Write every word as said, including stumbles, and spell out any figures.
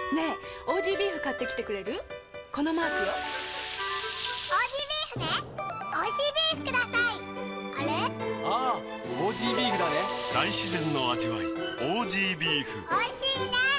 ねえ、オージービーフ買ってきてくれる？このマークよ。 オージービーフね。オージービーフください。あれ？ ああ、オージービーフだね。 大自然の味わい、オージービーフ。 おいしいね。